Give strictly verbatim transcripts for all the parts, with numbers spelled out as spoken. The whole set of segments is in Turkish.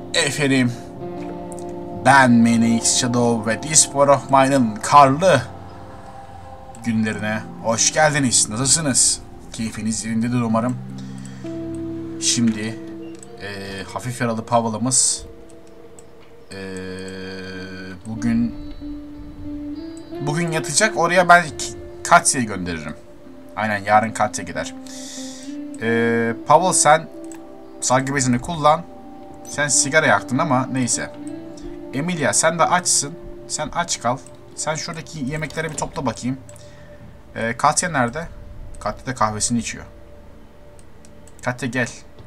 Efendim, ben Manix Shadow ve This War of Mine'ın karlı günlerine hoş geldiniz. Nasılsınız? Keyfiniz yerindedir umarım. Şimdi e, hafif yaralı Pavel'ımız e, bugün bugün yatacak. Oraya ben Katya'yı gönderirim. Aynen, yarın Katya gider. E, Pavel, sen sargı bezini kullan. Sen sigara yaktın ama neyse. Emilia, sen de açsın. Sen aç kal. Sen şuradaki yemekleri bir topla bakayım. Ee, Katya nerede? Katya da kahvesini içiyor. Katya gel.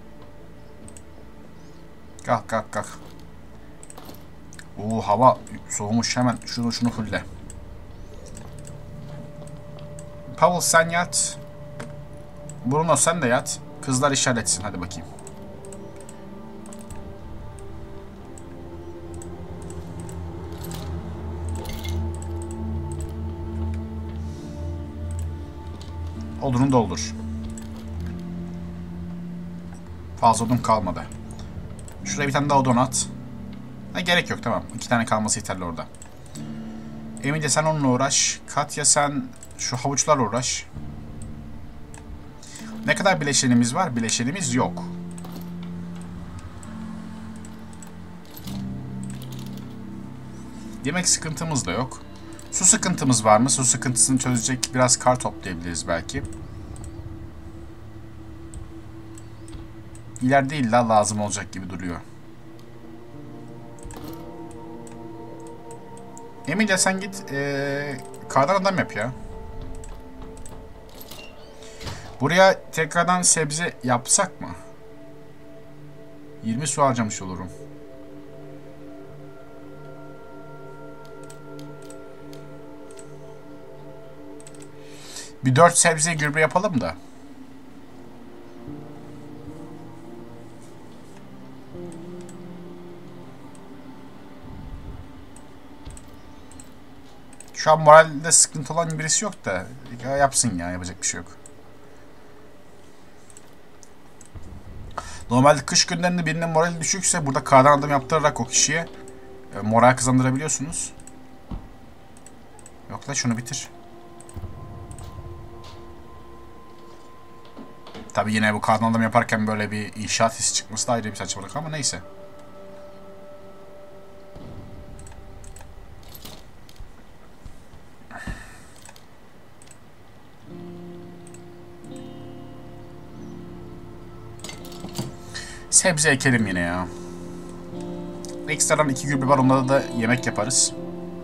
Kalk kalk kalk. Oo, hava soğumuş, hemen şunu şunu fulle. Pavel, sen yat. Bruno, sen de yat. Kızlar işaretsin, hadi bakayım. Odunu doldur. Fazla odun kalmadı. Şuraya bir tane daha odun at. Ha, gerek yok, tamam. İki tane kalması yeterli orada. Emilia, sen onunla uğraş. Katya, sen şu havuçlarla uğraş. Ne kadar bileşenimiz var? Bileşenimiz yok. Yemek sıkıntımız da yok. Su sıkıntımız var mı? Su sıkıntısını çözecek biraz kar toplayabiliriz belki. İleride illa lazım olacak gibi duruyor. Emilia, sen git ee, kardan adam yap ya. Buraya tekrardan sebze yapsak mı? yirmi su harcamış olurum. Bir dört sebze gübre yapalım da. Şu an moralde sıkıntı olan birisi yok da ya, yapsın ya, yapacak bir şey yok. Normalde kış günlerinde birinin morali düşükse burada kardan adam yaptırarak o kişiye e, moral kazandırabiliyorsunuz. Yok da şunu bitir. Tabi yine bu kardan adam yaparken böyle bir inşaat hissi çıkması da ayrı bir saçmalık ama neyse. Sebze ekelim yine ya. Ekstradan iki gübre var, onlarda da yemek yaparız.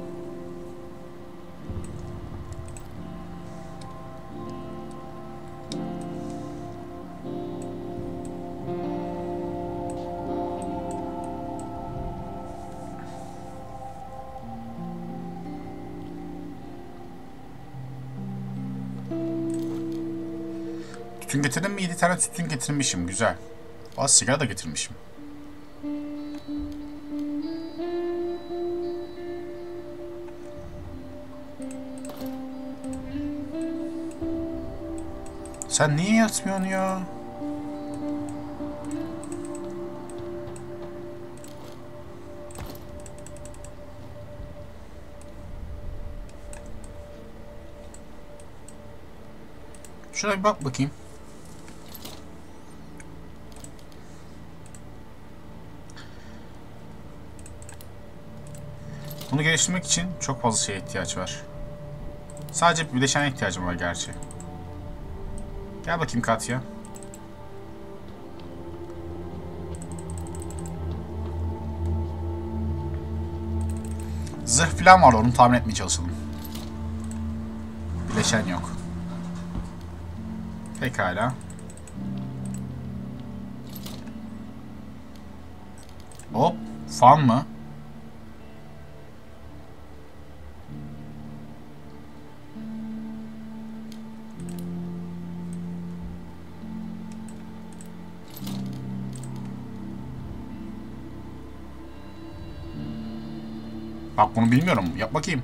Tütün getirdim mi? yedi tane tütün getirmişim. Güzel. Az sigara da getirmişim. Sen niye yatmıyorsun ya? Şuna bir bak bakayım. Bunu geliştirmek için çok fazla şeye ihtiyaç var. Sadece bileşene ihtiyacım var gerçi. Gel bakayım Katya. Zırh falan vardı, onu tahmin etmeye çalışalım. Bileşen yok. Pekala. Hop, fan mı? Bak, bunu bilmiyorum. Yap bakayım.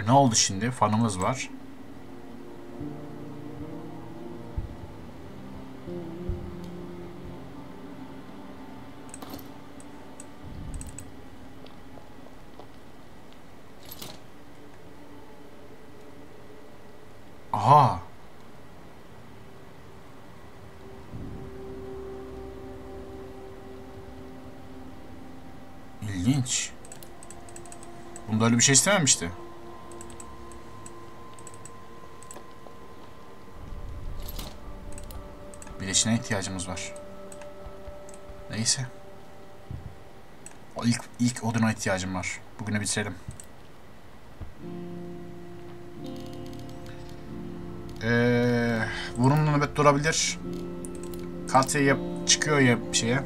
ne oldu şimdi? Fanımız var. Aha. İlginç. Bunda öyle bir şey istememişti. Bileşine ihtiyacımız var. Neyse. O ilk ilk oduna ihtiyacım var. Bugünü bitirelim. Ee, Vurumlu nöbet durabilir. Katya'ya çıkıyor ya şeye.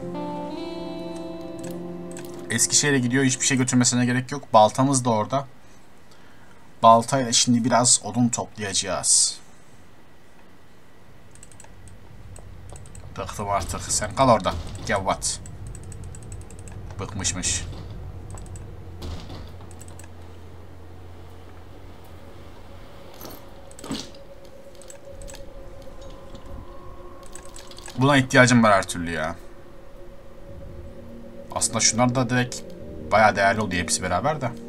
Eskişehir'e gidiyor. Hiçbir şey götürmesine gerek yok. Baltamız da orada. Baltayla şimdi biraz odun toplayacağız. Bıktım artık. Sen kal orada. Gavvat. Bıkmışmış. Buna ihtiyacım var her türlü ya. Aslında şunlar da direkt bayağı değerli oluyor hepsi beraber de.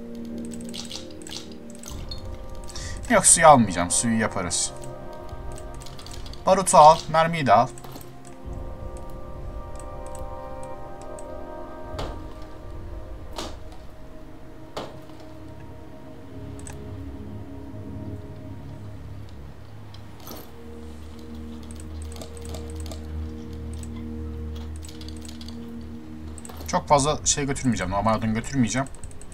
Yok, suyu almayacağım. Suyu yaparız. Barutu al. Mermiyi de al. Çok fazla şey götürmeyeceğim. Normal odun götürmeyeceğim.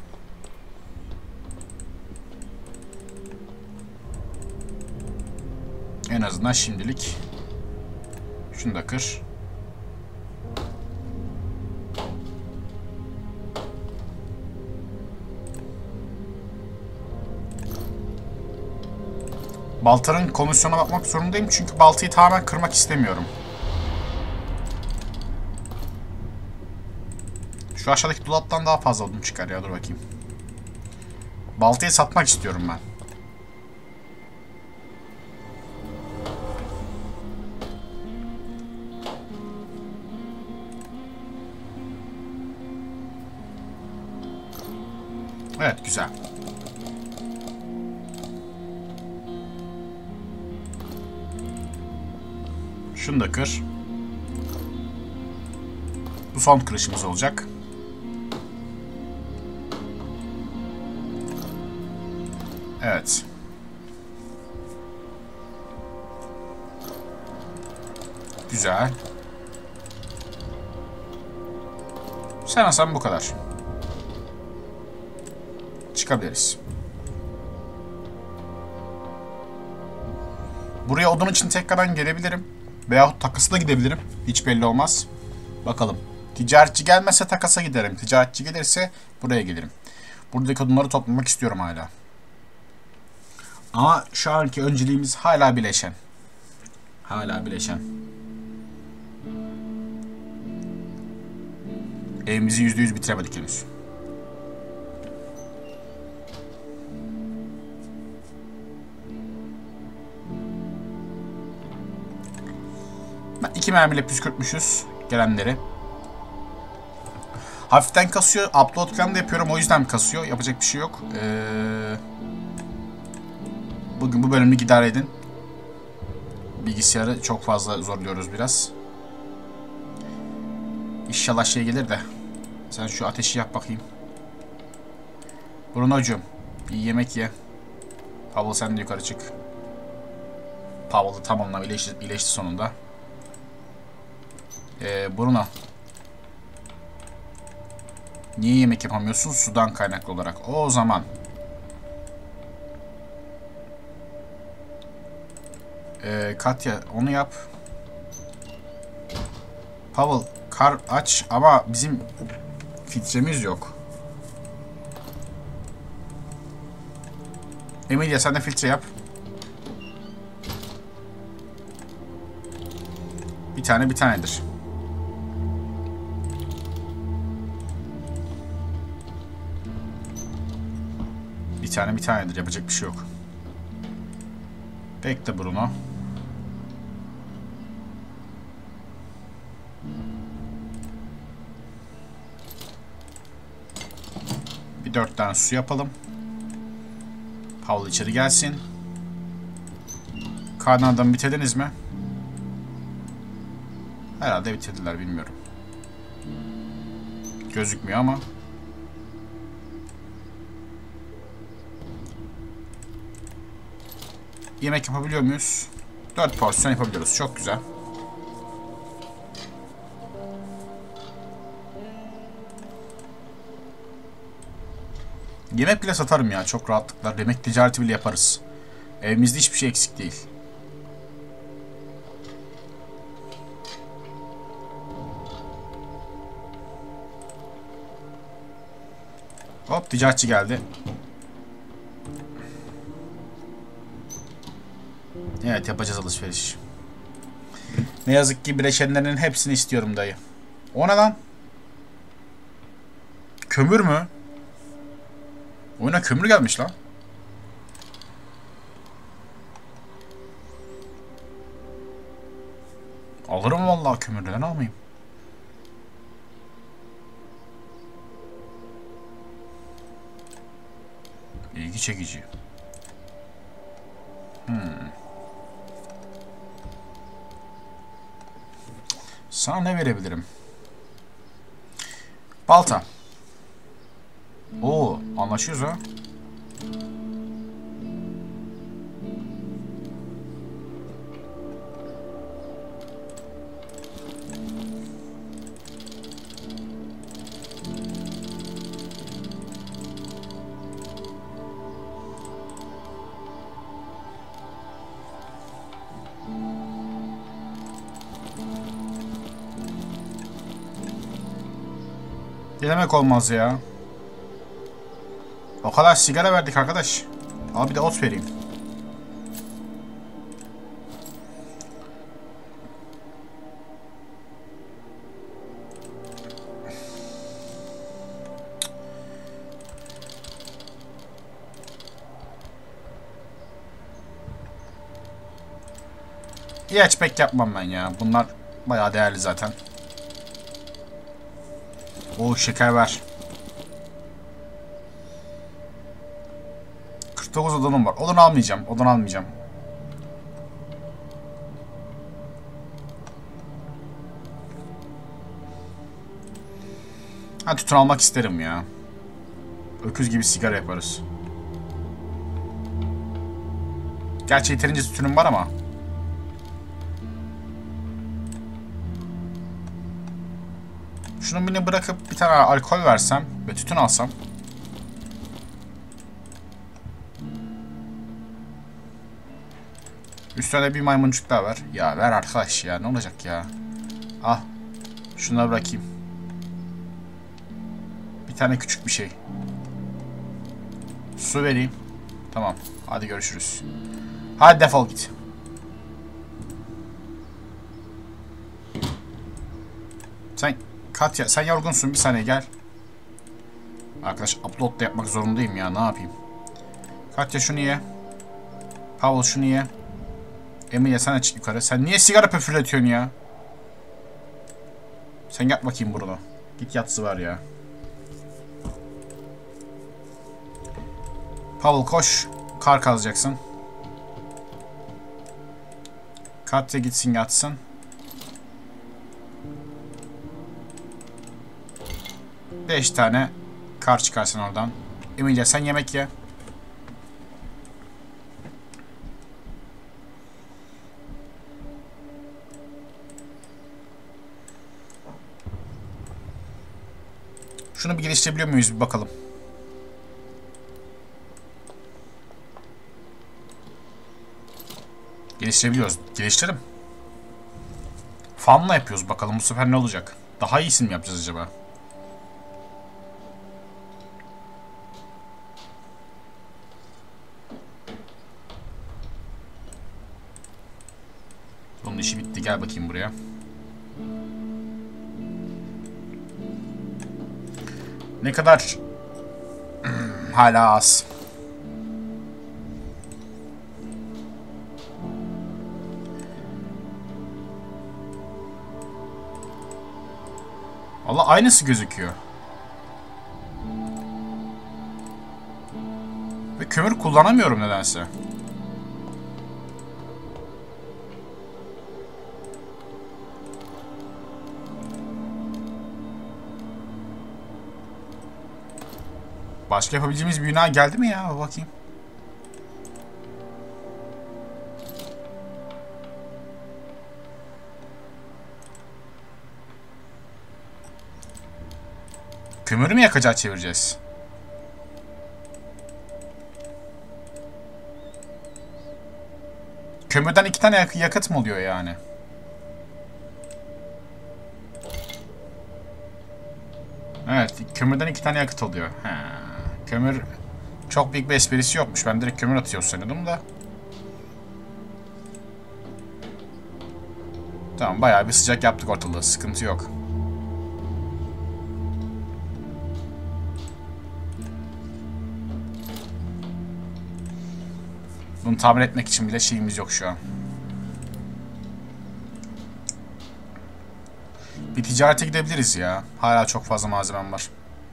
En azından şimdilik. Şunu da kır. Baltanın komisyona bakmak zorundayım. Çünkü baltayı tamamen kırmak istemiyorum. Şu aşağıdaki dolaptan daha fazla odun çıkar ya. Dur bakayım. Baltayı satmak istiyorum ben. Evet, güzel. Şunu da kır. Bu son kırışımız olacak. Evet. Güzel. Sanırsam bu kadar. Çıkabiliriz. Buraya odun için tekrardan gelebilirim. Veyahut takası da gidebilirim. Hiç belli olmaz. Bakalım. Ticaretçi gelmezse takasa giderim. Ticaretçi gelirse buraya gelirim. Buradaki odunları toplamak istiyorum hala. Ama şu anki önceliğimiz hala bileşen. Hala bileşen. Evimizi yüzde yüz bitiremedik henüz. Ben iki mermiyle püskürtmüşüz gelenleri. Hafiften kasıyor. Upload falan da yapıyorum. O yüzden kasıyor. Yapacak bir şey yok. Ee, bugün bu bölümü idare edin. Bilgisayarı çok fazla zorluyoruz biraz. İnşallah şey gelir de. Sen şu ateşi yap bakayım. Bruno'cum, bir yemek ye. Pavel sen de yukarı çık. Pavel'ı tam anlamıyla iyileşti, iyileşti sonunda. Ee, Bruno. Niye yemek yapamıyorsun? Sudan kaynaklı olarak. O zaman. Ee, Katya onu yap. Pavel kar aç ama bizim filtremiz yok. Emilia sen de filtre yap. Bir tane bir tanedir. Bir tane bir tanedir. Yapacak bir şey yok. Bekle Bruno. Bir dört tane su yapalım. Paul içeri gelsin. Kardan adamı bitirdiniz mi? Herhalde bitirdiler, bilmiyorum. Gözükmüyor ama. Yemek yapabiliyor muyuz? dört porsiyon yapabiliyoruz. Çok güzel. Yemek bile satarım ya. Çok rahatlıkla. Yemek ticareti bile yaparız. Evimizde hiçbir şey eksik değil. Hop, ticaretçi geldi. Evet, yapacağız alışveriş. Ne yazık ki bileşenlerinin hepsini istiyorum dayı. O ne lan? Kömür mü? Oyuna kömür gelmiş lan. Alırım vallahi kömürden, almayayım. İlgi çekici. Hmm. Sana ne verebilirim? Balta. Oo, anlaşıyoruz ha. Ne demek olmaz ya? O kadar sigara verdik arkadaş. Al bir de ot vereyim. İlaç pek yapmam ben ya. Bunlar bayağı değerli zaten. O şeker ver. kırk dokuz odunum var. Odun almayacağım. Odun almayacağım. Ha, tütün almak isterim ya. Öküz gibi sigara yaparız. Gerçi yeterince tütünüm var ama. Şunu beni bırakıp bir tane alkol versem ve tütün alsam. Üstüne bir maymuncuk daha ver. Ya ver arkadaş ya, ne olacak ya. Ah. Şunları bırakayım. Bir tane küçük bir şey. Su vereyim. Tamam. Hadi görüşürüz. Hadi defol git. Sen Katya, sen yorgunsun, bir saniye gel. Arkadaş, upload da yapmak zorundayım ya, ne yapayım. Katya şunu ye. Pavel şunu ye. Emilia sen çık yukarı. Sen niye sigara püfürletiyorsun ya? Sen yat bakayım Bruno. Git yatsı var ya. Pavel koş. Kar kazacaksın. Katya gitsin yatsın. Beş tane kar çıkarsın oradan. Emilia sen yemek ye. Şunu bir geliştirebiliyor muyuz bir bakalım. Geliştirebiliyoruz. Geliştirelim. Farmla yapıyoruz, bakalım bu sefer ne olacak. Daha iyisini mi yapacağız acaba? Bunun işi bitti. Gel bakayım buraya. Ne kadar? Hala az. Allah, aynısı gözüküyor. Ve kömür kullanamıyorum nedense. Başka yapabileceğimiz bir bina geldi mi ya? Bakayım. Kömürü mü yakacağız, çevireceğiz? Kömürden iki tane yak yakıt mı oluyor yani? Evet, kömürden iki tane yakıt oluyor. He. Kömür çok büyük bir esprisi yokmuş. Ben direkt kömür atıyor sanıyordum da. Tamam, bayağı bir sıcak yaptık ortalığı. Sıkıntı yok. Bunu tamir etmek için bile şeyimiz yok şu an. Bir ticarete gidebiliriz ya. Hala çok fazla malzemem var.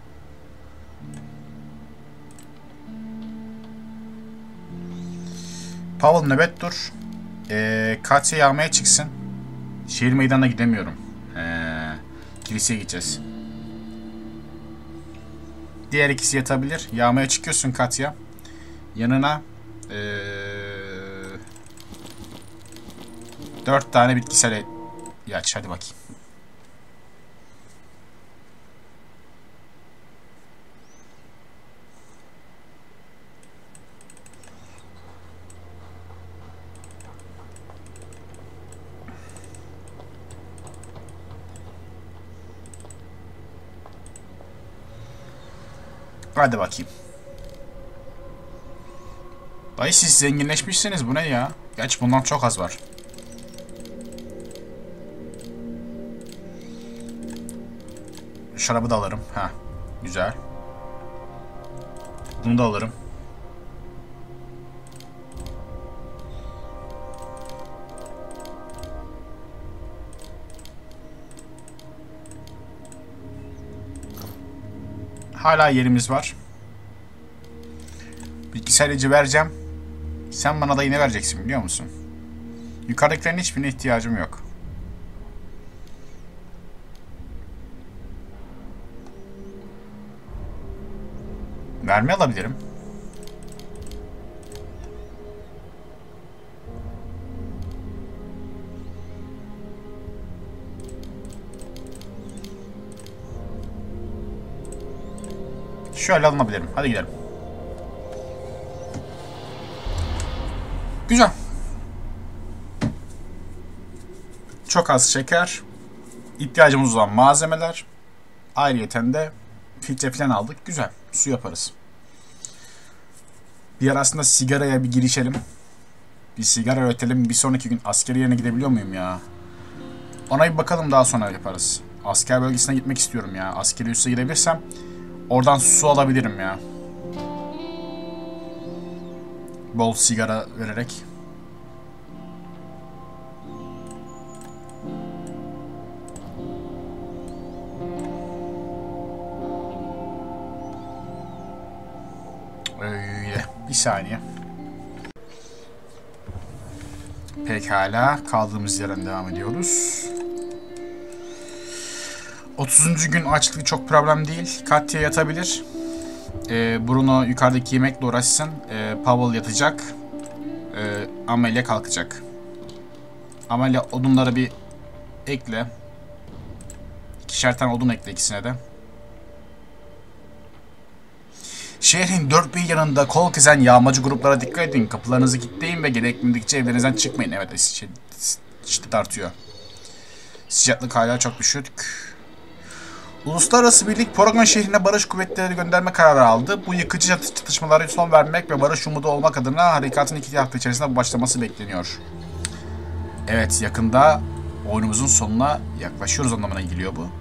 Pavel nöbet dur. Ee, Katya yağmaya çıksın. Şehir meydanına gidemiyorum. Ee, kiliseye gideceğiz. Diğer ikisi yatabilir. Yağmaya çıkıyorsun Katya. Yanına ee, dört tane bitkisel ilaç. Hadi bakayım. Hadi bakayım. Dayı, siz zenginleşmişsiniz. Bu ne ya? Gerçi bundan çok az var. Şarabı da alırım. Ha, güzel. Bunu da alırım. Hala yerimiz var. Bilgisayar ilacı vereceğim. Sen bana da yine vereceksin, biliyor musun? Yukarıdakilerin hiçbirine ihtiyacım yok. Mermi alabilirim. Şöyle alınabilirim. Hadi gidelim. Güzel. Çok az şeker. İhtiyacımız olan malzemeler. Ayrıyeten de filtre falan aldık. Güzel. Su yaparız. Bir ara aslında sigaraya bir girişelim. Bir sigara üretelim. Bir sonraki gün askeri yerine gidebiliyor muyum ya? Ona bir bakalım, daha sonra yaparız. Asker bölgesine gitmek istiyorum ya. Askeri üsse gidebilirsem oradan su alabilirim ya. Bol sigara vererek. Öyle. Bir saniye. Pekala. Kaldığımız yerden devam ediyoruz. otuzuncu gün açlığı çok problem değil. Katya yatabilir. Ee, Bruno yukarıdaki yemekle uğraşsın. Ee, Pavel yatacak. Ee, Amelia kalkacak. Amelia, odunları bir ekle. İkişer tane odun ekle ikisine de. Şehrin dört bir yanında kol kezen yağmacı gruplara dikkat edin. Kapılarınızı kilitleyin ve gerekmedikçe evlerinizden çıkmayın. Evet, şiddet artıyor. Sıcaklık hala çok düşük. Uluslararası Birlik Paragon şehrine barış kuvvetleri gönderme kararı aldı. Bu yıkıcı çatışmalara son vermek ve barış umudu olmak adına harekatın iki hafta içerisinde başlaması bekleniyor. Evet, yakında oyunumuzun sonuna yaklaşıyoruz anlamına geliyor bu.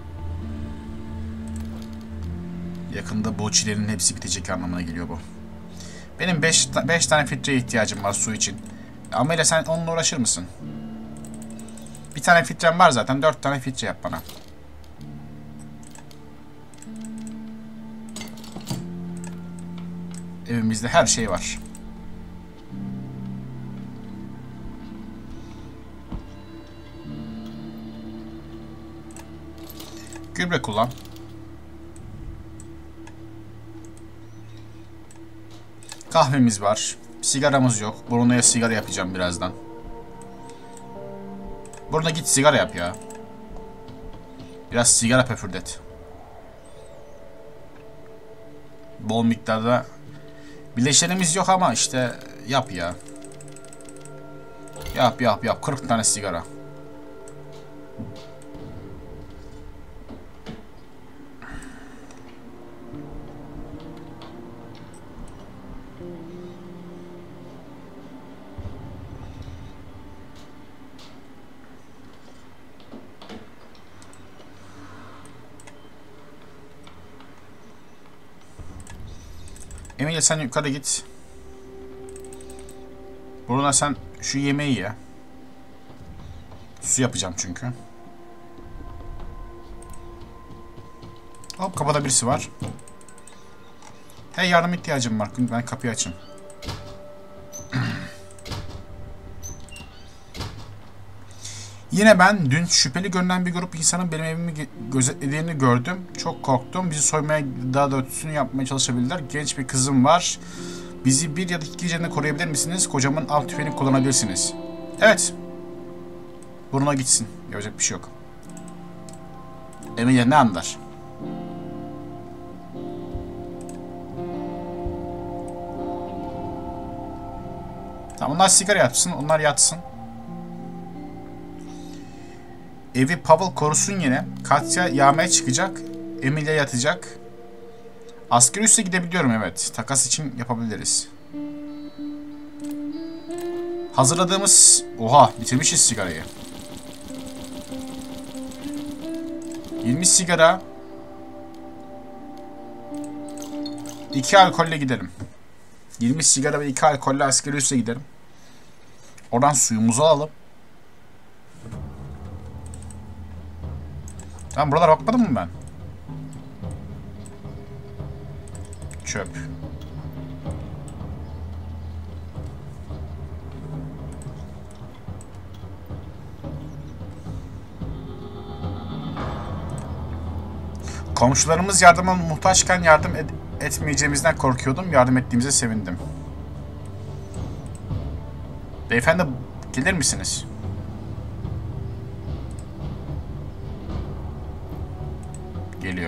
Yakında bu çilerin hepsi bitecek anlamına geliyor bu. Benim beş tane filtreye ihtiyacım var su için. Amelia, sen onunla uğraşır mısın? Bir tane filtrem var zaten. dört tane filtre yap bana. Evimizde her şey var. Gübre kullan. Kahvemiz var. Sigaramız yok. Bruno'ya sigara yapacağım birazdan. Bruno git sigara yap ya. Biraz sigara pöfürdet. Bol miktarda. Bileşenimiz yok ama işte yap ya. Yap yap yap. kırk tane sigara. Emilia sen yukarı git. Bruno sen şu yemeği ye. Su yapacağım çünkü. Hop kapıda birisi var. Hey yardım ihtiyacım var. Ben kapıyı açayım. Yine ben dün şüpheli görünen bir grup insanın benim evimi gözetlediğini gördüm. Çok korktum. Bizi soymaya daha da ötesini yapmaya çalışabilirler. Genç bir kızım var. Bizi bir ya da iki gecede koruyabilir misiniz? Kocamın av tüfeğini kullanabilirsiniz. Evet. Bruno gitsin. Yapacak bir şey yok. Emilia ne anlar? Tamam onlar sigara yatsın. Onlar yatsın. Evi Pavel korusun yine. Katya yağmaya çıkacak. Emilia yatacak. Askeri üsse gidebiliyorum evet. Takas için yapabiliriz. Hazırladığımız... Oha bitirmişiz sigarayı. yirmi sigara. iki alkolle gidelim. yirmi sigara ve iki alkolle askeri üsse gidelim. Oradan suyumuzu alalım. Tamam buralara bakmadım mı ben? Çöp. Komşularımız yardıma muhtaçken yardım et etmeyeceğimizden korkuyordum. Yardım ettiğimize sevindim. Beyefendi gelir misiniz? Geliyor.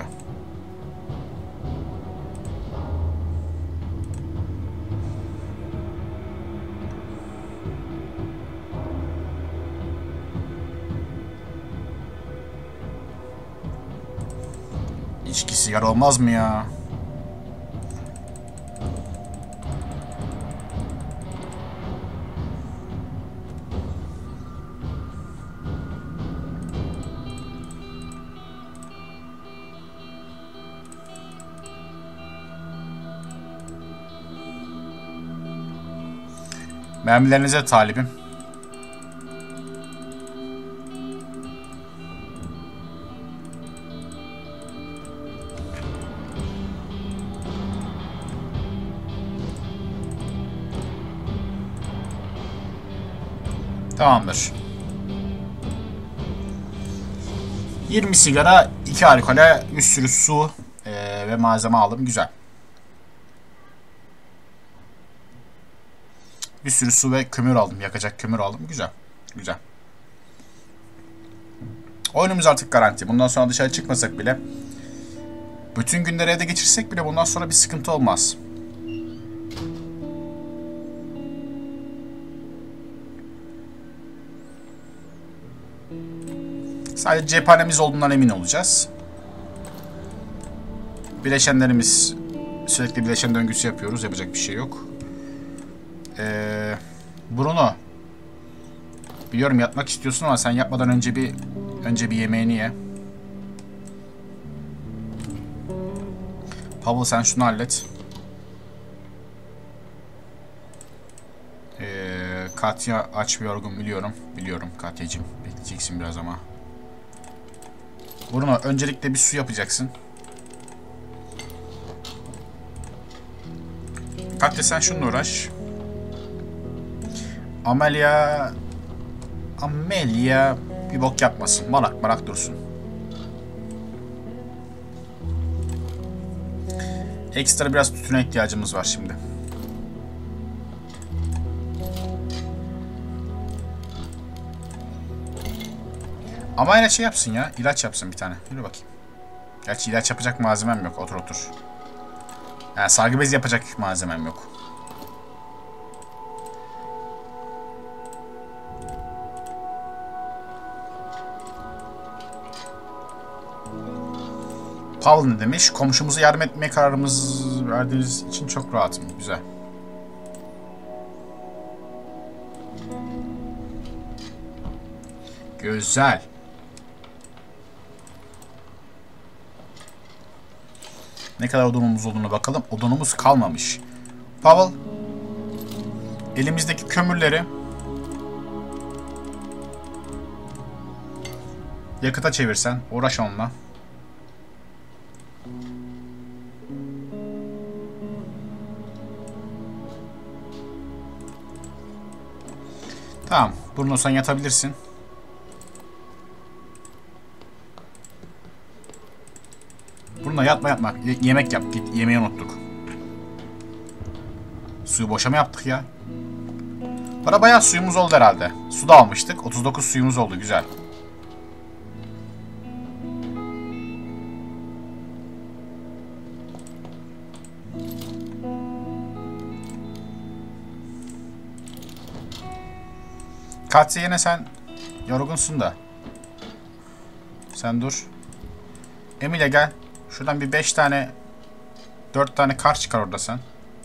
İçki sigara olmaz mı ya? Mermilerinize talibim. Tamamdır. yirmi sigara, iki alkole, bir sürü su ee, ve malzeme aldım. Güzel. Bir sürü su ve kömür aldım. Yakacak kömür aldım. Güzel. Güzel. Oyunumuz artık garanti. Bundan sonra dışarı çıkmasak bile, bütün günleri evde geçirsek bile bundan sonra bir sıkıntı olmaz. Sadece cephanemiz olduğundan emin olacağız. Bileşenlerimiz, sürekli bileşen döngüsü yapıyoruz. Yapacak bir şey yok. Ee, Bruno. Biliyorum yatmak istiyorsun ama sen yapmadan önce bir önce bir yemeğini ye. Pavel sen şunu hallet. Ee, Katya aç ve yorgun biliyorum. Biliyorum Katya'cığım. Bekleyeceksin biraz ama. Bruno öncelikle bir su yapacaksın. Katya sen şununla uğraş. Amelia... Amelia bir bok yapmasın. Marak marak dursun. Ekstra biraz tütüne ihtiyacımız var şimdi. Ama yine şey yapsın ya. İlaç yapsın bir tane. Yürü bakayım. Gerçi ilaç yapacak malzemem yok. Otur otur. Yani sargı bezi yapacak malzemem yok. Paul ne demiş? Komşumuza yardım etmeye kararımız verdiğiniz için çok rahatım. Güzel. Güzel. Ne kadar odunumuz olduğuna bakalım. Odunumuz kalmamış. Pavel, elimizdeki kömürleri yakıta çevirsen. Uğraş onunla. Tamam. Bruno sen yatabilirsin. Bruno yatma yatma. Y yemek yap. Git. Yemeği unuttuk. Suyu boşa mı yaptık ya? Para bayağı suyumuz oldu herhalde. Su da almıştık. otuz dokuz suyumuz oldu. Güzel. Katya yine sen yorgunsun da. Sen dur. Emile gel. Şuradan bir beş tane dört tane kar çıkar orada sen.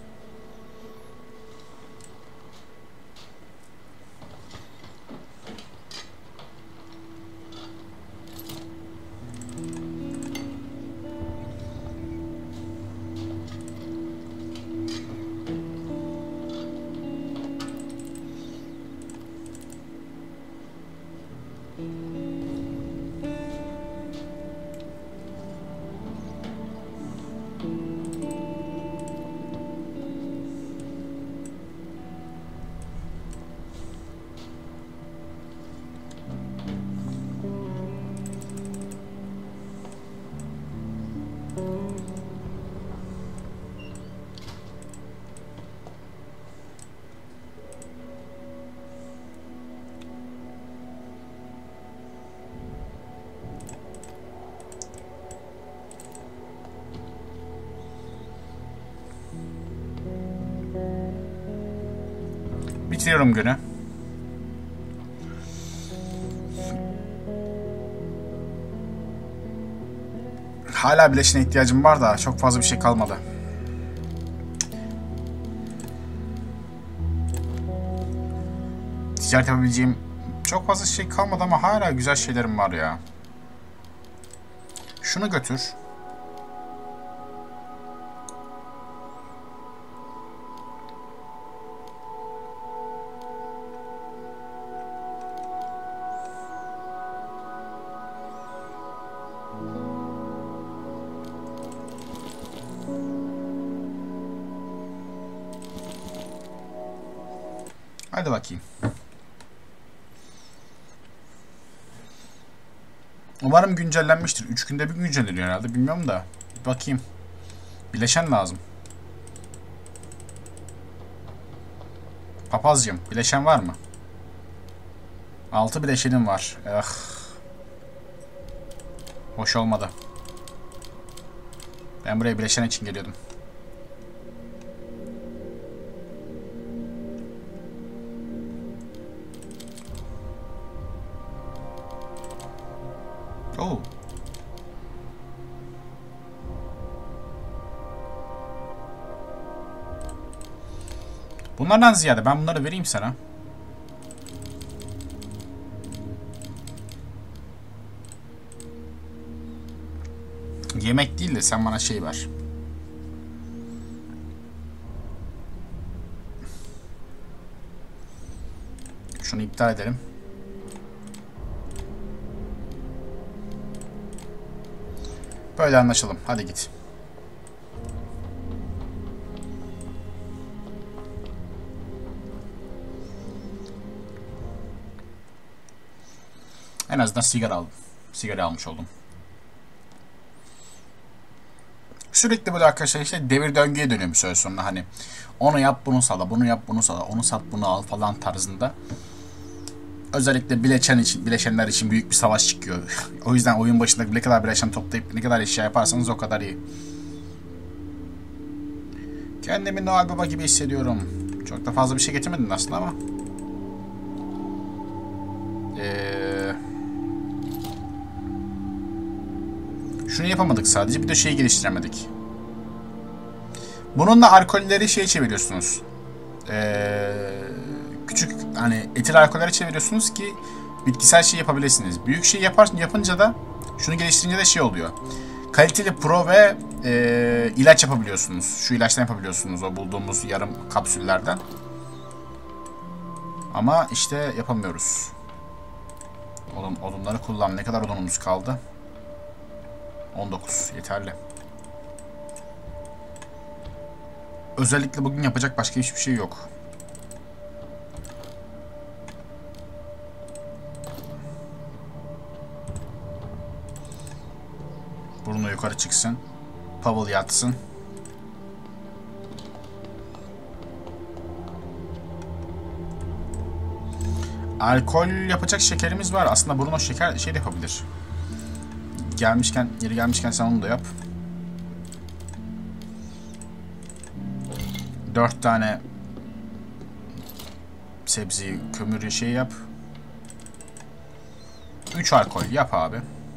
Bitiriyorum günü. Hala bileşine ihtiyacım var da çok fazla bir şey kalmadı. Ticaret yapabileceğim çok fazla şey kalmadı ama hala güzel şeylerim var ya. Şunu götür. Hadi bakayım. Umarım güncellenmiştir. üç günde bir güncelleniyor herhalde. Bilmiyorum da. Bir bakayım. Bileşen lazım. Papazcığım, bileşen var mı? altı bileşenim var. Eh. Hoş olmadı. Ben buraya bileşen için geliyordum. Oo. Bunlardan ziyade ben bunları vereyim sana. Yemek değil de sen bana şey ver. Şunu iptal edelim. Böyle anlaşalım. Hadi git. En azından sigara aldım. Sigara almış oldum. Sürekli böyle arkadaşlar işte devir döngüye dönüyor bir süre sonra, hani onu yap bunu sala, bunu yap bunu sala, onu sat bunu al falan tarzında. Özellikle bileşen için, bileşenler için büyük bir savaş çıkıyor. O yüzden oyun başında ne kadar bileşen toplayıp ne kadar eşya yaparsanız o kadar iyi. Kendimi Noel Baba gibi hissediyorum. Çok da fazla bir şey getirmedin aslında ama. Ee, şunu yapamadık sadece, bir de şeyi geliştiremedik. Bununla alkolleri şeye çeviriyorsunuz. Ee, küçük hani etil alkollere çeviriyorsunuz ki bitkisel şey yapabilirsiniz. Büyük şey yapar, yapınca da şunu geliştirince de şey oluyor. Kaliteli pro ve e, ilaç yapabiliyorsunuz. Şu ilaçtan yapabiliyorsunuz o bulduğumuz yarım kapsüllerden. Ama işte yapamıyoruz. Odun, odunları kullan. Ne kadar odunumuz kaldı? on dokuz. Yeterli. Özellikle bugün yapacak başka hiçbir şey yok. Bruno yukarı çıksın. Pavel yatsın. Alkol yapacak şekerimiz var. Aslında Bruno şeker şey de yapabilir. Gelmişken, yeri gelmişken sen onu da yap. Dört tane sebzeyi kömürü şey yap. Üç alkol yap abi.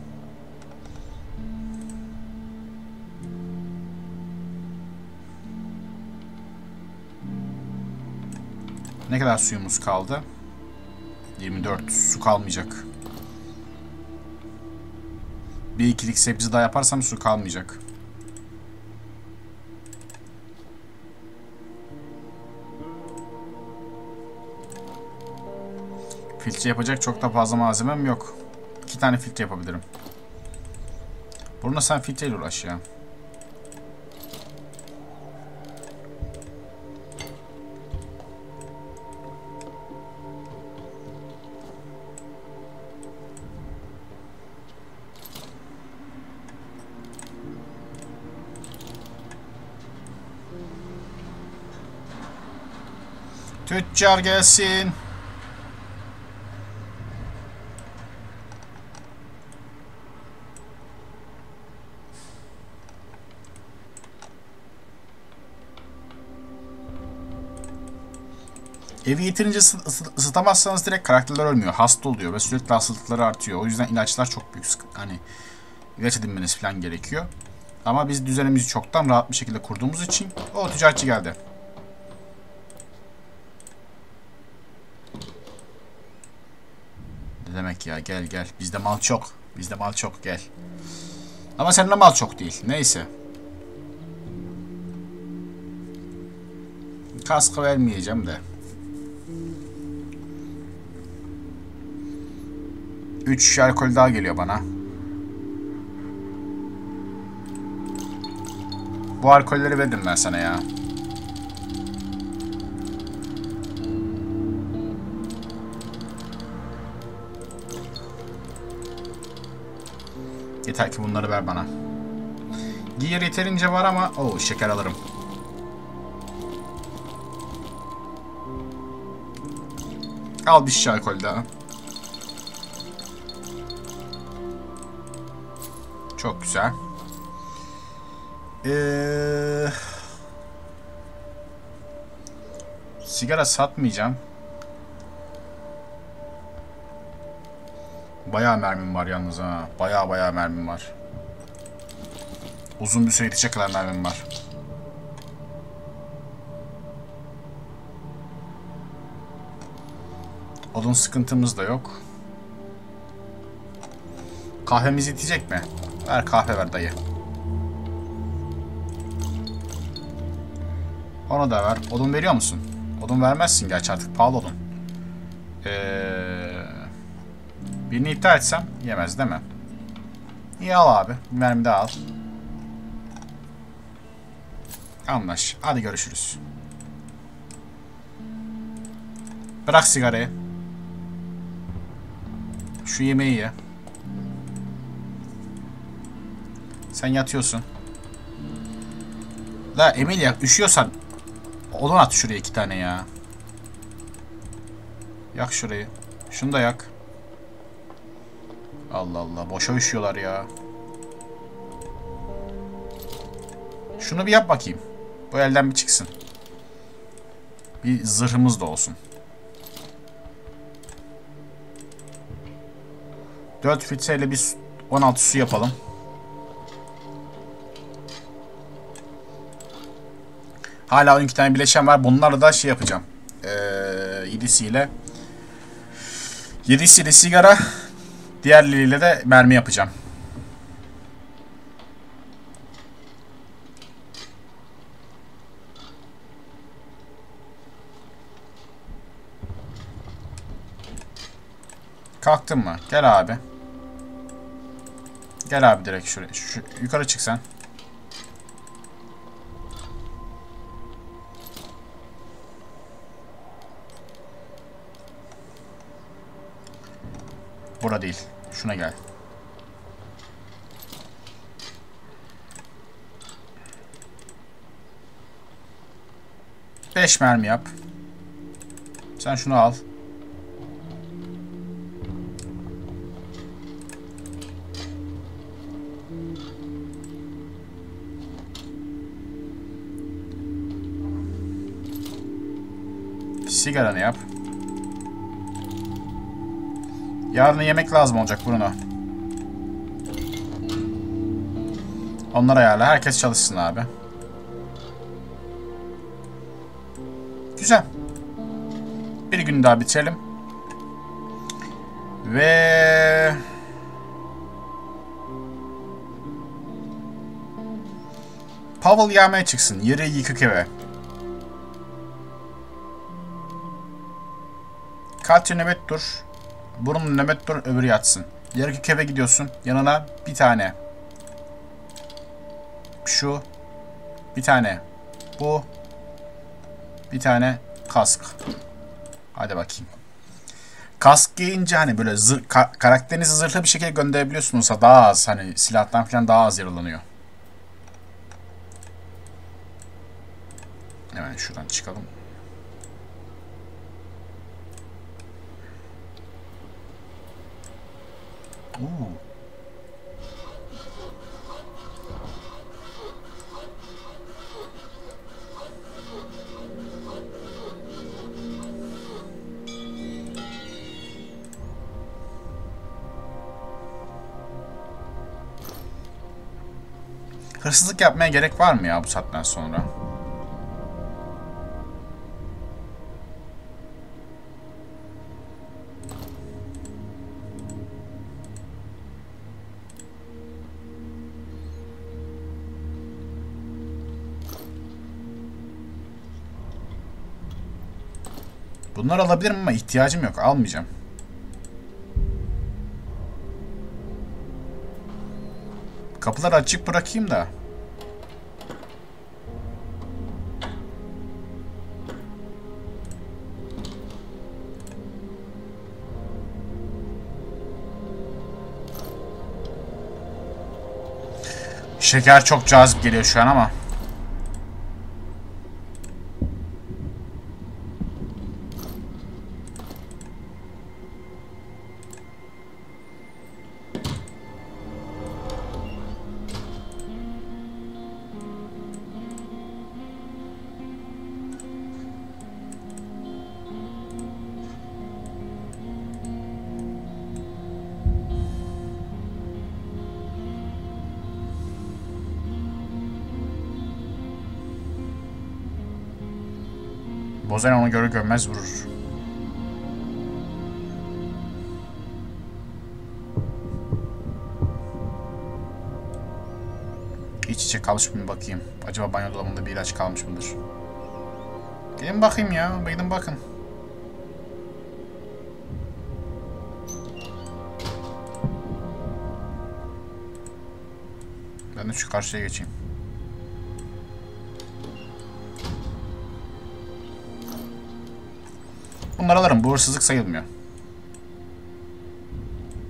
Ne kadar suyumuz kaldı? yirmi dört. Su kalmayacak. Bir ikilik sebze daha yaparsam su kalmayacak. Filtre yapacak çok da fazla malzemem yok. İki tane filtre yapabilirim. Burada sen filtreyle uğraş ya. Tüccar gelsin. Evi yeterince ısıtamazsanız direkt karakterler ölmüyor. Hasta oluyor ve sürekli hastalıkları artıyor. O yüzden ilaçlar çok büyük sıkıntı. Hani ilaç edinmeniz falan gerekiyor. Ama biz düzenimizi çoktan rahat bir şekilde kurduğumuz için o tüccarcı geldi. Ne demek ya, gel gel. Bizde mal çok. Bizde mal çok, gel. Ama seninle mal çok değil. Neyse. Kaskı vermeyeceğim de. üç alkol daha geliyor bana. Bu alkolleri verdim ben sana ya. Yeter ki bunları ver bana. Gear yeterince var ama o şeker alırım. Al bir şişe alkol daha. Çok güzel. Ee, sigara satmayacağım. Bayağı mermim var yalnız ha. Bayağı bayağı mermim var. Uzun bir süre yetecek kadar mermim var. Odun sıkıntımız da yok. Kahvemiz yetecek mi? Ver kahve ver dayı. Onu da ver. Odun veriyor musun? Odun vermezsin gerçi, artık pahalı odun. Ee, birini iptal etsem yemez değil mi? İyi, al abi. Bir mermi daha al. Anlaş. Hadi görüşürüz. Bırak sigarayı. Şu yemeği ye. Sen yatıyorsun. La Emilia, üşüyorsan odun at şuraya iki tane ya. Yak şurayı. Şunu da yak. Allah Allah, boşa üşüyorlar ya. Şunu bir yap bakayım. Bu elden bir çıksın. Bir zırhımız da olsun. dört filtreyle bir on altı su yapalım. Hala on iki tane bileşen var. Bunlarla da şey yapacağım. Ee, yedisiyle. yedisiyle sigara. Diğerleriyle de mermi yapacağım. Kalktın mı? Gel abi. Gel abi direkt şuraya. Şu, yukarı çık sen. Bura değil. Şuna gel. Beş mermi yap. Sen şunu al. Sigaranı yap. Yarın yemek lazım olacak Bruno. Onları ayarla. Herkes çalışsın abi. Güzel. Bir gün daha bitirelim. Ve... Pavel yağmaya çıksın. Yeri yıkık eve. Katya nöbet dur. Burun nöbet dur, öbürü yatsın. Yarı keve gidiyorsun. Yanına bir tane. Şu. Bir tane. Bu. Bir tane kask. Hadi bakayım. Kask giyince hani böyle zır, ka karakterinizi zırhlı bir şekilde gönderebiliyorsunuz. Daha az hani silahtan falan daha az yaralanıyor. Hemen şuradan çıkalım. Oo. Hırsızlık yapmaya gerek var mı ya bu saatten sonra? Bunları alabilirim ama ihtiyacım yok. Almayacağım. Kapıları açık bırakayım da. Şeker çok cazip geliyor şu an ama. Bozen onu görür görmez vurur. İç içe kalmış mı bakayım. Acaba banyo dolabında bir ilaç kalmış mıdır? Gelin bakayım ya. Gidin bakın. Ben de şu karşıya geçeyim. Bunları alırım. Bu hırsızlık sayılmıyor.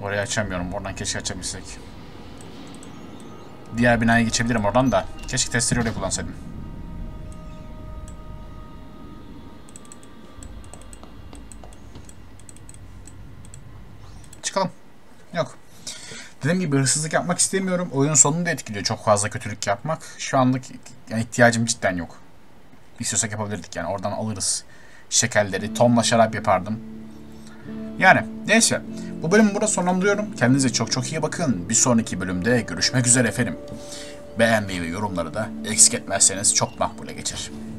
Orayı açamıyorum. Oradan keşke açabilsek. Diğer binaya geçebilirim oradan da. Keşke testleri öyle kullansaydım. Çıkalım. Yok. Dediğim gibi hırsızlık yapmak istemiyorum. Oyunun sonunu da etkiliyor çok fazla kötülük yapmak. Şu anlık yani ihtiyacım cidden yok. İstiyorsak yapabilirdik yani. Oradan alırız şekerleri. Tonla şarap yapardım. Yani neyse. Bu bölümü burada sonlandırıyorum. Kendinize çok çok iyi bakın. Bir sonraki bölümde görüşmek üzere efendim. Beğenmeyi ve yorumları da eksik etmezseniz çok makbule geçer.